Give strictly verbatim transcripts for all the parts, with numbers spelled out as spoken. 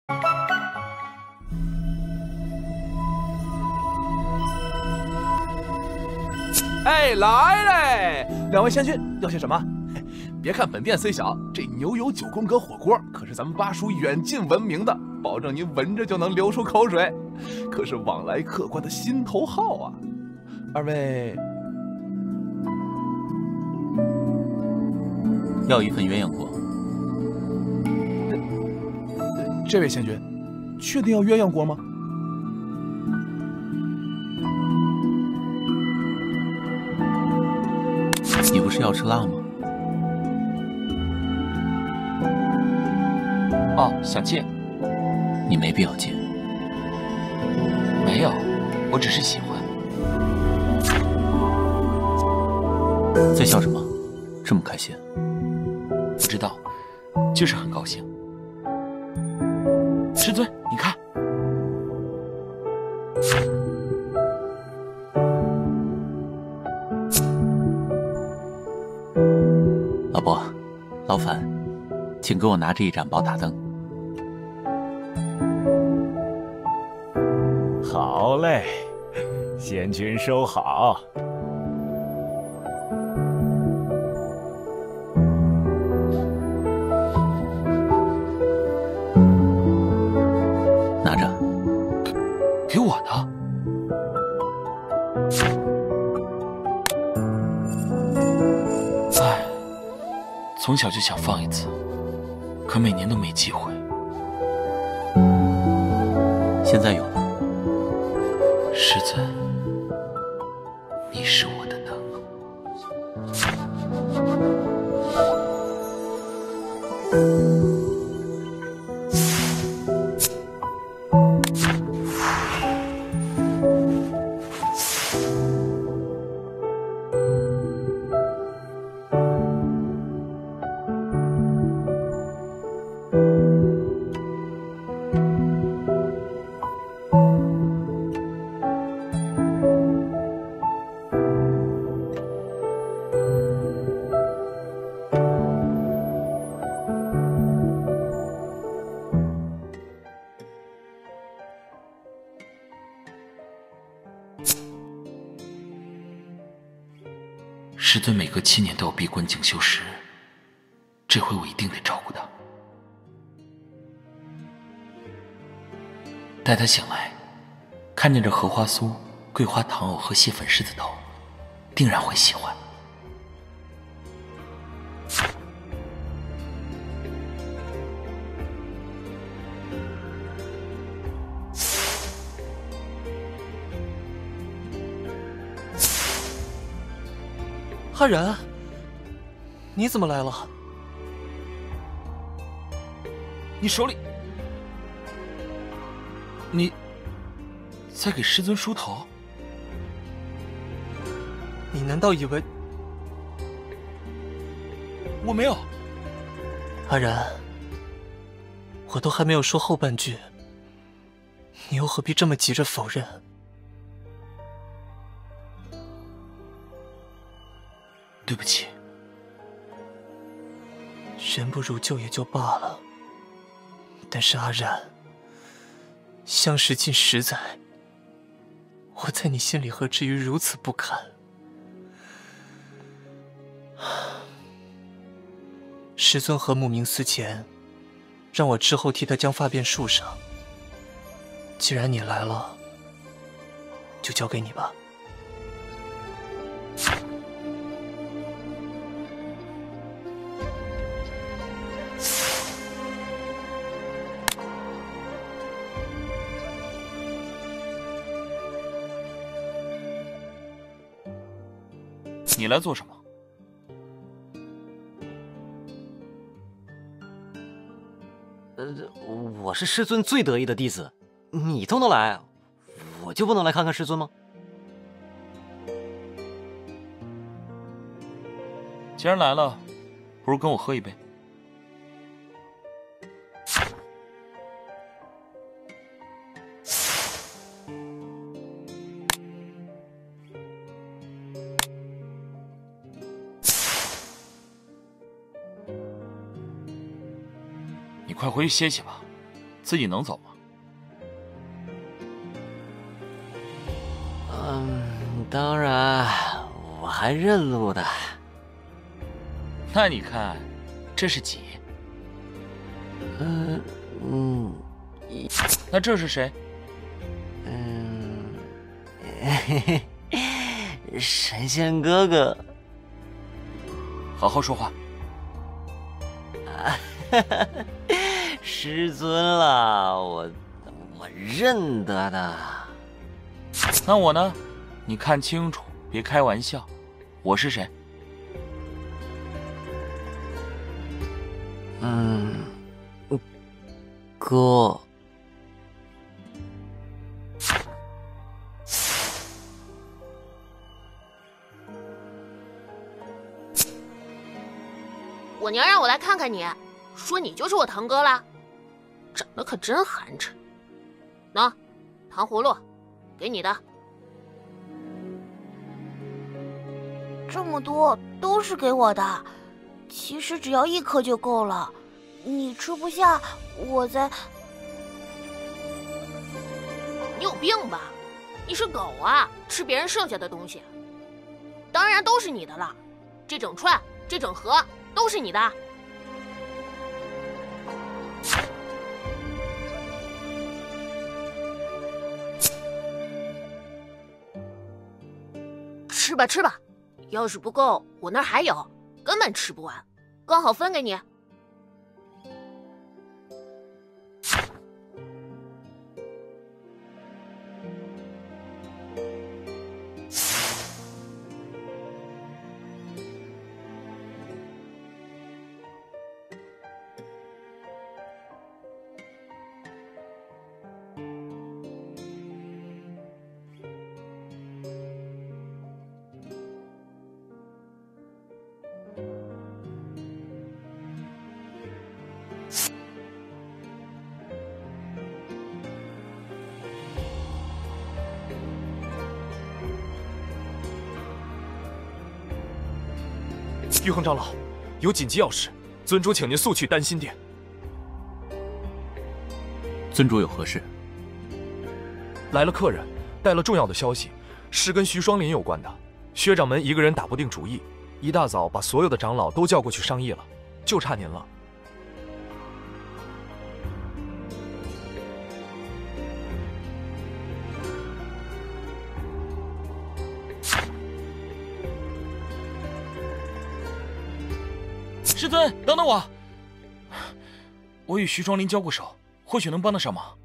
哎，来嘞！两位仙君要些什么？别看本店虽小，这牛油九宫格火锅可是咱们巴蜀远近闻名的，保证您闻着就能流出口水，可是往来客官的心头好啊！二位要一份鸳鸯锅。 这这位仙君，确定要鸳鸯锅吗？ 你不是要吃辣吗？ 哦，想戒。 你没必要戒。 没有，我只是喜欢。 在笑什么？这么开心？ 不知道，就是很高兴。师尊，你看。 老伯，劳烦，请给我拿这一盏宝塔灯。 好嘞，仙君收好。 拿着， 给给我的。 从小就想放一次，可每年都没机会。 现在有了。 师尊，你是我的灯。师尊每隔七年都要闭关静修时，这回我一定得照顾他。待他醒来，看见这荷花酥、桂花糖藕和蟹粉狮子头，定然会喜欢。 阿然，你怎么来了？ 你手里，你在给师尊梳头？ 你难道以为我没有？ 阿然，我都还没有说后半句，你又何必这么急着否认？ 对不起， 人不如旧也就罢了，但是阿然，相识近十载，我在你心里何至于如此不堪？师尊和慕名思前，让我之后替他将发辫束上。既然你来了，就交给你吧。 你来做什么？ 呃，我是师尊最得意的弟子，你都能来，我就不能来看看师尊吗？ 既然来了，不如跟我喝一杯。快回去歇歇吧， 自己能走吗？ 嗯，当然，我还认路的。 那你看，这是几？ 嗯嗯， 那这是谁？ 嗯，嘿嘿，神仙哥哥。 好好说话。 啊，哈哈，师尊了，我我认得的。 那我呢？你看清楚，别开玩笑。我是谁？ 嗯，哥。 我娘让我来看看你，说你就是我堂哥啦，长得可真寒碜。喏，糖葫芦，给你的。 这么多都是给我的，其实只要一颗就够了。你吃不下，我再…… 你有病吧？你是狗啊，吃别人剩下的东西。当然都是你的了，这整串，这整盒。都是你的，吃吧吃吧，要是不够，我那儿还有，根本吃不完，刚好分给你。 玉衡长老，有紧急要事，尊主请您速去丹心殿。 尊主有何事？ 来了客人，带了重要的消息，是跟徐双林有关的。薛掌门一个人打不定主意，一大早把所有的长老都叫过去商议了，就差您了。 师尊，等等我！我与徐双林交过手，或许能帮得上忙。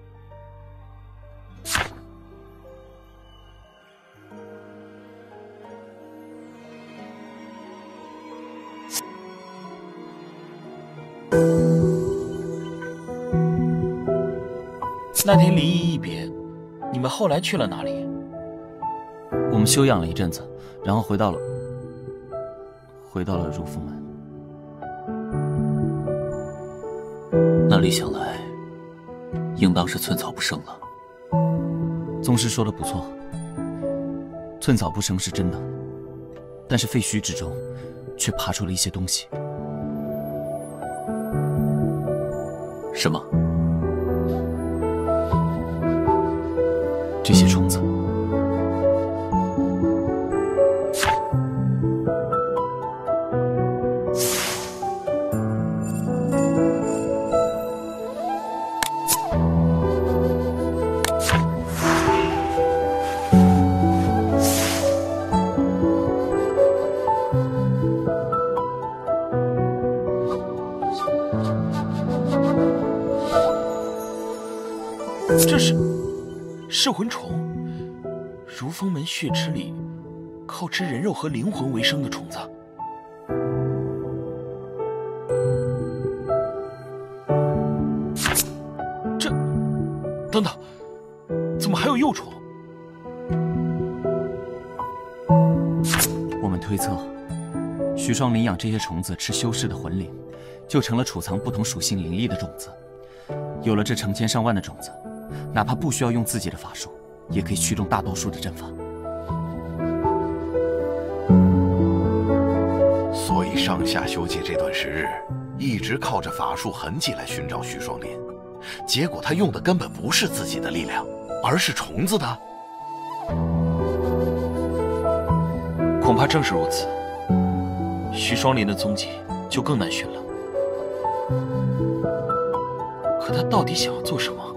那天离异一别，你们后来去了哪里？ 我们休养了一阵子，然后回到了回到了如风门。 那李想来，应当是寸草不生了。 宗师说的不错，寸草不生是真的，但是废墟之中，却爬出了一些东西。 什么？ 这些虫子。 这是噬魂虫，如风门血池里靠吃人肉和灵魂为生的虫子。这，等等，怎么还有幼虫？ 我们推测，徐双林养这些虫子吃修士的魂灵，就成了储藏不同属性灵力的种子。有了这成千上万的种子，哪怕不需要用自己的法术，也可以驱动大多数的阵法。 所以上下修界这段时日，一直靠着法术痕迹来寻找徐双林， 结果他用的根本不是自己的力量，而是虫子的。 恐怕正是如此，徐双林的踪迹就更难寻了。可他到底想要做什么？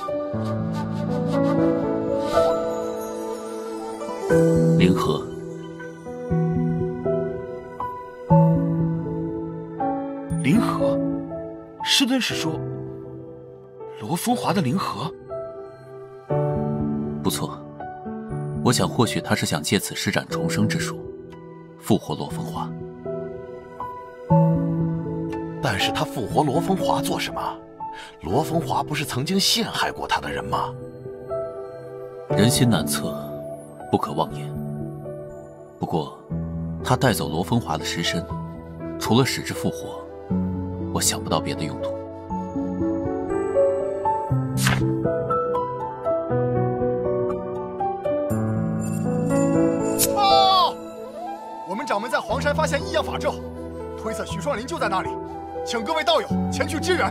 林和， 林和，师尊是说罗风华的林和？ 不错，我想或许他是想借此施展重生之术，复活罗风华。 但是他复活罗风华做什么？罗风华不是曾经陷害过他的人吗？ 人心难测，不可妄言。不过，他带走罗风华的尸身，除了使之复活，我想不到别的用途。 啊！我们掌门在黄山发现异样法咒，推测徐双林就在那里，请各位道友前去支援。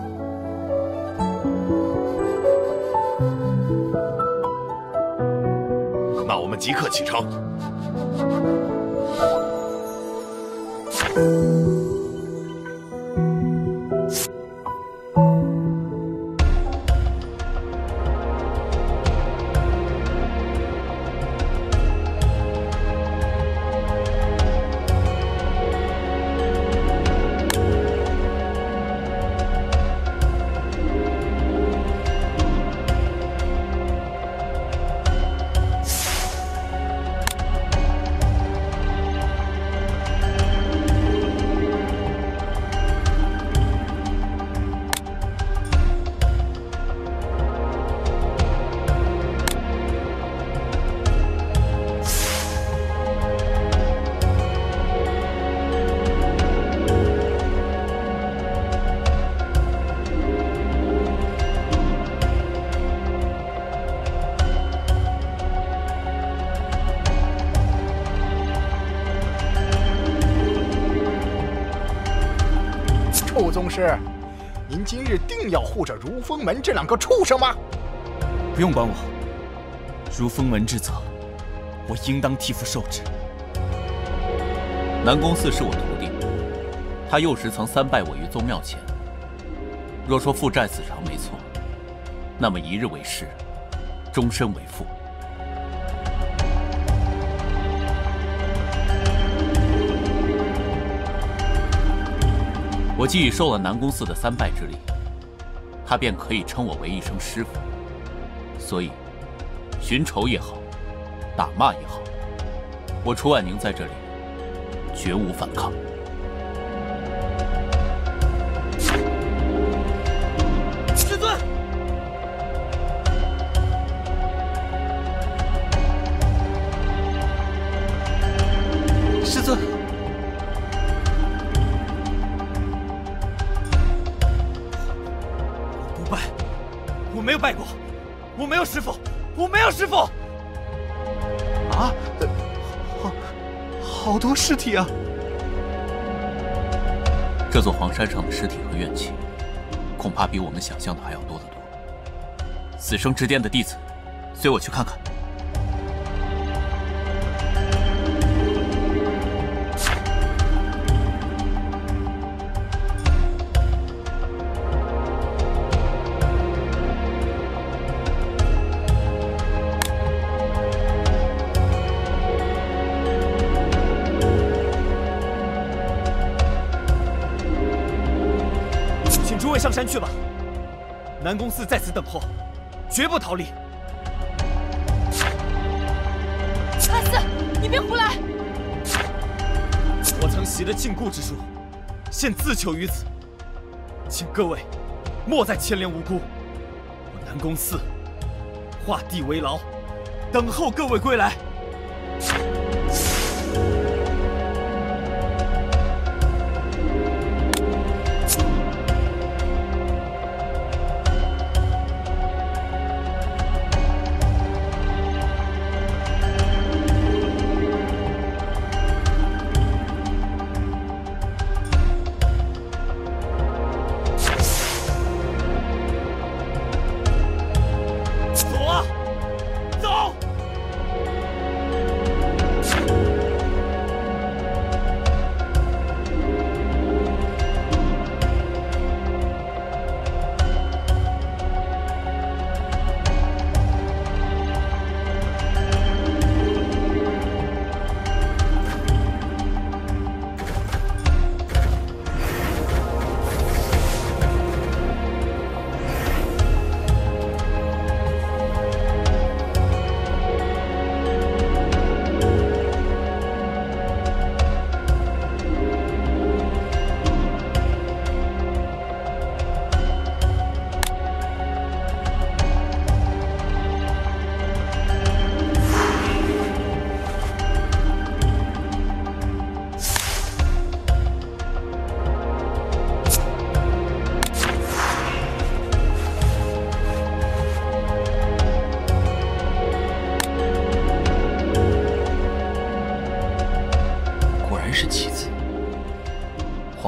那我们即刻启程。 臭宗师，您今日定要护着如风门这两个畜生吗？ 不用管我，如风门之责，我应当替父受之。 南宫寺是我徒弟，他幼时曾三拜我于宗庙前。若说父债子偿没错，那么一日为师，终身为父。我既已受了南宫寺的三拜之礼，他便可以称我为一声师父。所以，寻仇也好，打骂也好，我楚婉宁在这里绝无反抗。 师尊，师尊。我没有拜过，我没有师父，我没有师父。 啊，好，好多尸体啊！ 这座黄山上的尸体和怨气，恐怕比我们想象的还要多得多。死生之巅的弟子，随我去看看。 诸位上山去吧，南宫寺在此等候，绝不逃离。 阿四，你别胡来！ 我曾习得禁锢之术，现自求于此，请各位莫再牵连无辜。我南宫寺画地为牢，等候各位归来。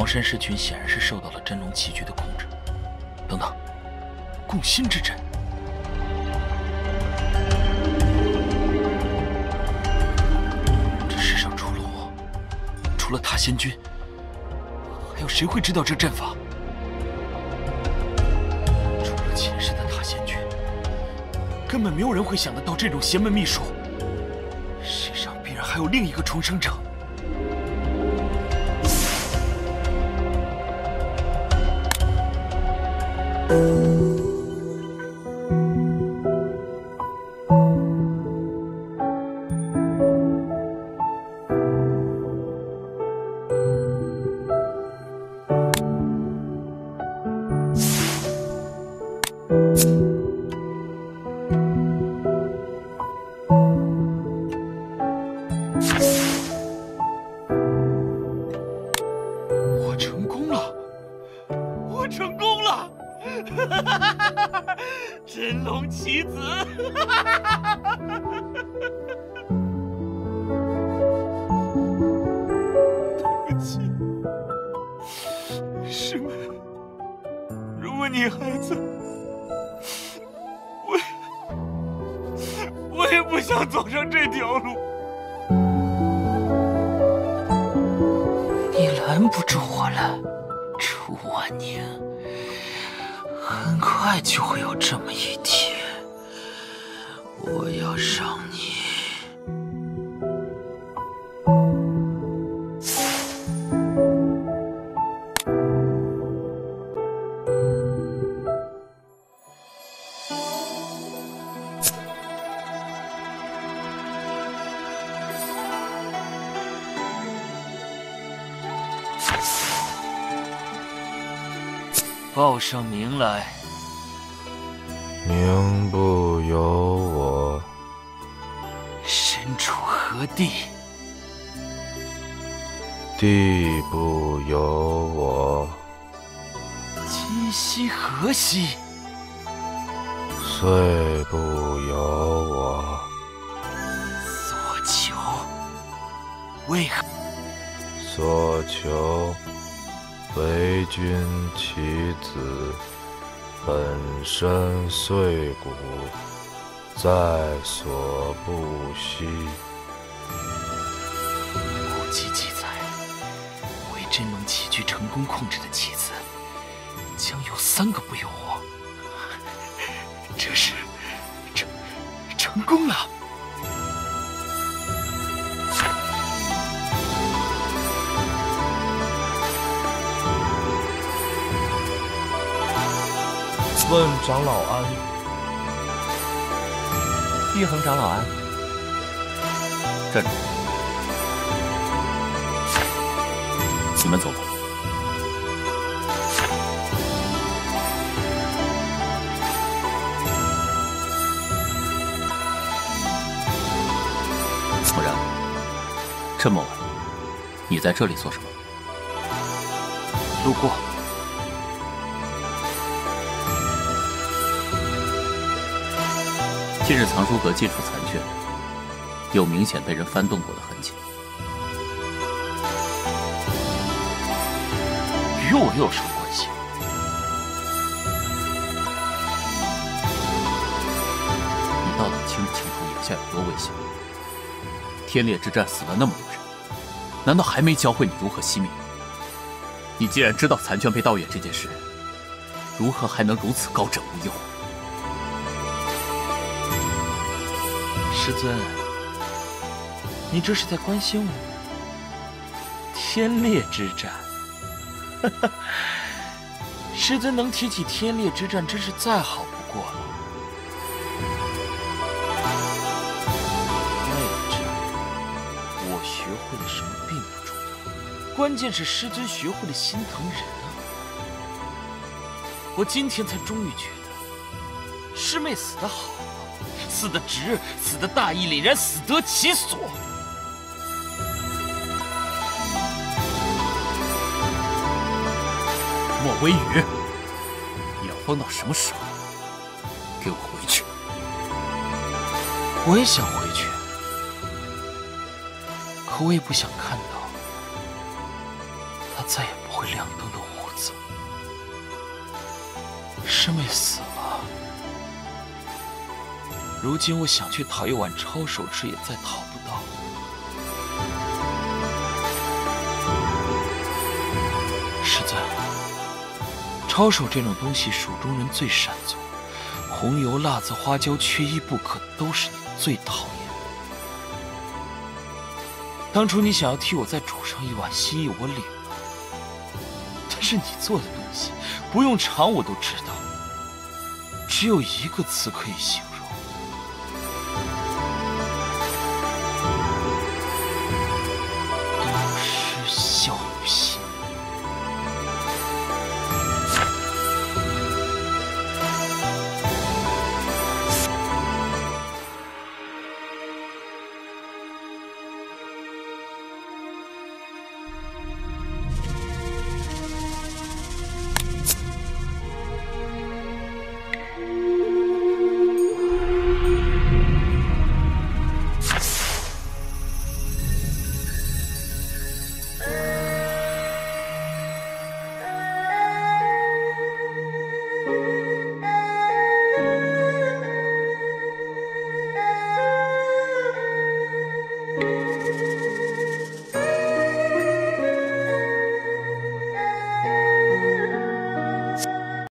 黄山狮群显然是受到了真龙棋局的控制。等等，共心之阵。这世上除了我，除了塔仙君，还有谁会知道这阵法？除了前世的塔仙君，根本没有人会想得到这种邪门秘术。世上必然还有另一个重生者。我成功了！我成功了！真龙棋子！对不起，师妹，如果你还在，我也我也不想走上这条路。你拦不住我了，楚婉宁。很快就会有这么一天，我要让你报上名来。 名不由我。 身处何地？ 地不由我。 今夕何夕？ 岁不由我。 所求为何？ 所求为君其子，本身碎骨，在所不惜。 古籍记载，为真龙棋局成功控制的棋子，将有三个不由我。这是成成功了。 问长老安。 玉衡长老安。 站住！你们走吧。默然，这么晚，你在这里做什么？ 路过。 近日藏书阁借出残卷，有明显被人翻动过的痕迹。 与我又有什么关系？ 你到底清不清楚眼下有多危险？天烈之战死了那么多人，难道还没教会你如何熄灭？你既然知道残卷被盗眼这件事，如何还能如此高枕无忧？ 师尊，你这是在关心我？天烈之战，师尊能提起天烈之战，真是再好不过了。内战，我学会了什么并不重要，关键是师尊学会了心疼人啊！我今天才终于觉得，师妹死得好。死得值，死得大义凛然，死得其所。 莫微雨，你要疯到什么时候？给我回去！ 我也想回去，可我也不想看到他再也不会亮灯的屋子。师妹死了，如今我想去讨一碗抄手吃，也再讨不到。师尊，抄手这种东西，蜀中人最擅做，红油、辣子、花椒缺一不可，都是你最讨厌。当初你想要替我再煮上一碗，心意我领了，但是你做的东西，不用尝我都知道，只有一个词可以形容。